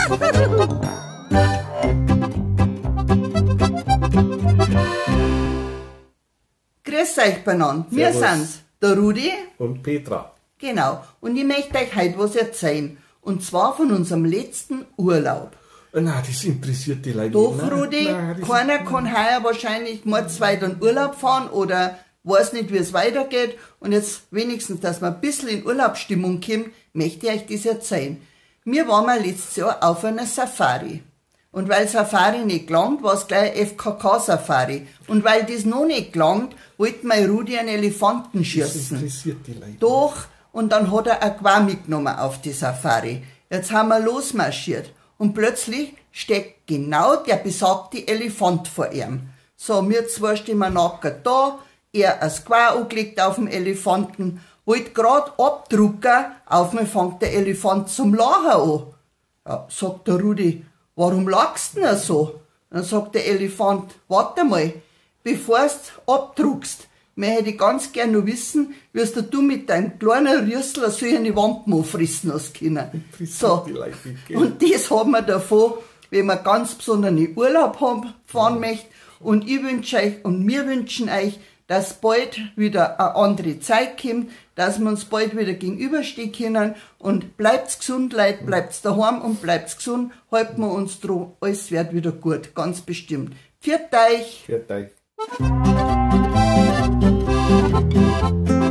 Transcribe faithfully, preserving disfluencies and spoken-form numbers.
Grüß euch beieinander, wir sind's, der Rudi und Petra. Genau, und ich möchte euch heute was erzählen, und zwar von unserem letzten Urlaub. Na, das interessiert die Leute Doch, nicht. Rudi, Nein, keiner kann heuer wahrscheinlich mordsweit in Urlaub fahren oder weiß nicht, wie es weitergeht. Und jetzt wenigstens, dass wir ein bisschen in Urlaubsstimmung kommen, möchte ich euch das erzählen. Wir waren mal letztes Jahr auf einer Safari. Und weil Safari nicht gelangt, war es gleich F K K-Safari. Und weil das noch nicht gelangt, wollte mein Rudi einen Elefanten schießen. Das interessiert die Leute. Doch, und dann hat er ein Quai mitgenommen auf die Safari. Jetzt haben wir losmarschiert. Und plötzlich steckt genau der besagte Elefant vor ihm. So, wir zwei stehen nachher da, er ein Quai angelegt auf dem Elefanten, wollte grad abdrucken, auf mich fängt der Elefant zum Lachen an. Ja, sagt der Rudi, warum lachst du denn so? Dann sagt der Elefant, warte mal, bevor du abdruckst, möchte ich ganz gern noch wissen, wirst du mit deinem kleinen Rüssel so eine Wand fressen hast können. So. Und das haben wir davon, wenn man ganz besonderen Urlaub haben, fahren möchte. Und ich wünsche euch und wir wünschen euch, dass bald wieder eine andere Zeit kommt, dass wir uns bald wieder gegenüberstehen können. Und bleibt's gesund, Leute, bleibt's daheim und bleibt's gesund. Halten wir uns dran, alles wird wieder gut, ganz bestimmt. Pfiat euch! Pfiat euch!